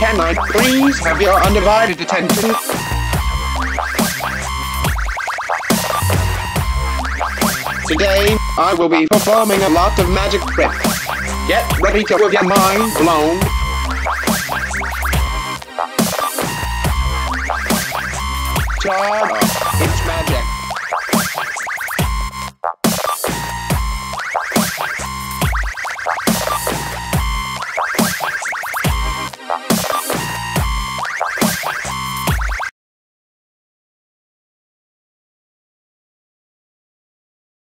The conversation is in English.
Can I please have your undivided attention? Today, I will be performing a lot of magic tricks. Get ready to have your mind blown. Charm.